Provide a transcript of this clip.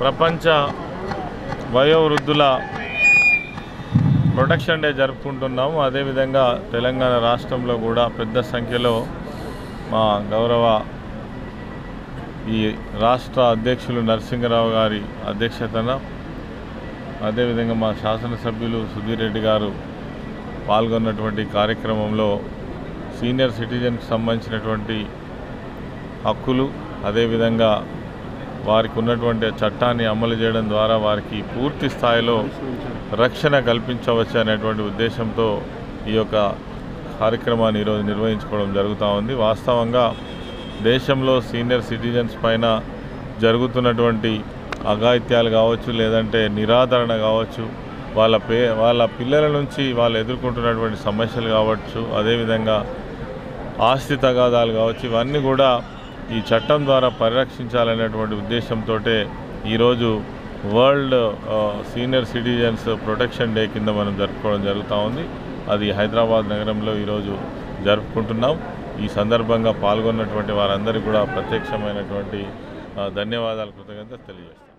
ప్రపంచ వయోవృద్ధుల protection day జరుపుకుంటున్నాము. అదేవిధంగా తెలంగాణ రాష్ట్రంలో కూడా పెద్ద సంఖ్యలో మా గౌరవ ఈ రాష్ట్ర అధ్యక్షులు నరసింగరావు గారి అధ్యక్షతన, అదేవిధంగా మా శాసనసభ్యులు సుధీర్ రెడ్డి గారు పాల్గొన్నటువంటి కార్యక్రమంలో సీనియర్ సిటిజన్కి సంబంధించినటువంటి హక్కులు, అదేవిధంగా వారికి ఉన్నటువంటి చట్టాన్ని అమలు చేయడం ద్వారా వారికి పూర్తి స్థాయిలో రక్షణ కల్పించవచ్చు అనేటువంటి ఉద్దేశంతో ఈ యొక్క కార్యక్రమాన్ని ఈరోజు నిర్వహించుకోవడం జరుగుతూ ఉంది. వాస్తవంగా దేశంలో సీనియర్ సిటిజన్స్ పైన జరుగుతున్నటువంటి అఘాయిత్యాలు కావచ్చు, లేదంటే నిరాదరణ కావచ్చు, వాళ్ళ పిల్లల నుంచి వాళ్ళు ఎదుర్కొంటున్నటువంటి సమస్యలు కావచ్చు, అదేవిధంగా ఆస్తి తగాదాలు కావచ్చు, ఇవన్నీ కూడా ఈ చట్టం ద్వారా పరిరక్షించాలనేటువంటి ఉద్దేశంతో ఈరోజు world senior citizens protection day కింద మనం జరుపుకోవడం జరుగుతూ ఉంది. అది హైదరాబాద్ నగరంలో ఈరోజు జరుపుకుంటున్నాం. ఈ సందర్భంగా పాల్గొన్నటువంటి వారందరికీ కూడా ప్రత్యక్షమైనటువంటి ధన్యవాదాలు, కృతజ్ఞతలు తెలియజేస్తాం.